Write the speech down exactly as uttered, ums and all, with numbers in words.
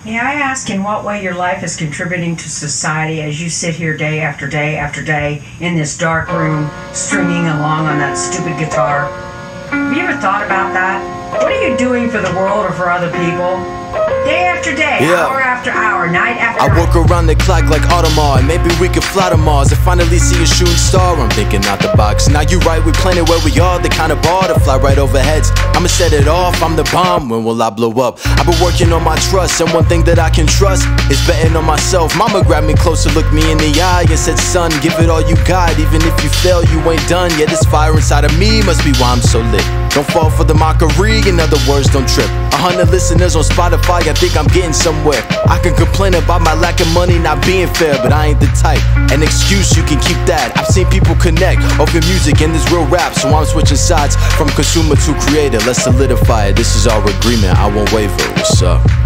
May I ask in what way your life is contributing to society as you sit here day after day after day in this dark room, stringing along on that stupid guitar? Have you ever thought about that? What are you doing for the world or for other people? Day after day, yeah. hour after hour, night after I night. work around the clock like Audemars, and maybe we could fly to Mars and finally see a shooting star. I'm thinking out the box. Now you right, we planet where we are, the kind of bar to fly right over heads. I'ma set it off, I'm the bomb, when will I blow up? I've been working on my trust, and one thing that I can trust is betting on myself. Mama grabbed me closer, looked me in the eye and said, son, give it all you got. Even if you fail, you ain't done. Yeah, this fire inside of me must be why I'm so lit. Don't fall for the mockery, in other words, don't trip. A hundred listeners on Spotify, I think I'm getting somewhere. I can complain about my lack of money not being fair, but I ain't the type. An excuse, you can keep that. I've seen people connect over music and this real rap, so I'm switching sides from consumer to creator. Let's solidify it, this is our agreement, I won't waver. What's up?